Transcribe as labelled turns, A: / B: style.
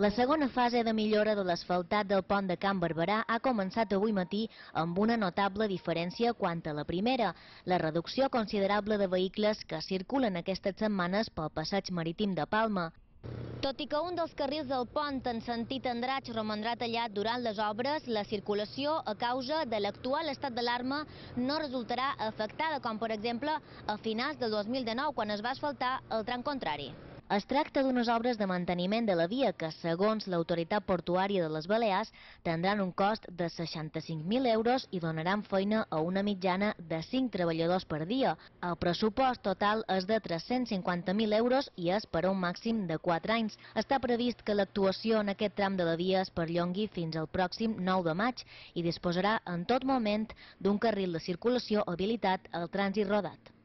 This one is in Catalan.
A: La segona fase de millora de l'asfaltat del pont de Can Barberà ha començat avui matí amb una notable diferència quant a la primera, la reducció considerable de vehicles que circulen aquestes setmanes pel passeig marítim de Palma. Tot i que un dels carrils del pont en sentit Andratx romandrà tallat durant les obres, la circulació a causa de l'actual estat d'alarma no resultarà afectada, com per exemple a finals del 2019 quan es va asfaltar el tram contrari. Es tracta d'unes obres de manteniment de la via que, segons l'autoritat portuària de les Balears, tindran un cost de 65.000 euros i donaran feina a una mitjana de 5 treballadors per dia. El pressupost total és de 350.000 euros i és per a un màxim de 4 anys. Està previst que l'actuació en aquest tram de la via es perllongui fins al pròxim 9 de maig i disposarà en tot moment d'un carril de circulació habilitat al trànsit rodat.